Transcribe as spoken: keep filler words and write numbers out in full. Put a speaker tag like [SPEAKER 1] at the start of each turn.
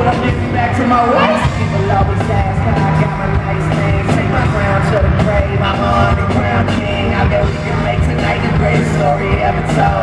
[SPEAKER 1] but I'm getting back to my ways. People always ask how I got my nice name. Take my crown to the grave, I'm an underground king. I bet we can make tonight the greatest story ever told.